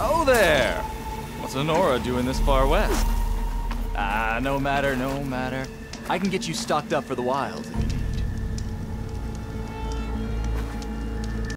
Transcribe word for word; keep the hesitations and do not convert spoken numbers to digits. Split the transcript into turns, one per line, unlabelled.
Oh there! What's Honora doing this far west? Ah, no matter, no matter. I can get you stocked up for the wild if you